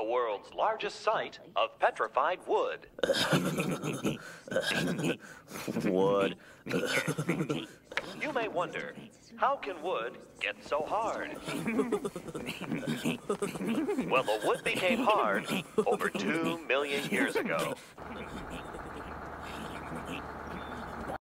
world's largest site of petrified wood. Wood. You may wonder, how can wood get so hard? Well, the wood became hard over 2 million years ago.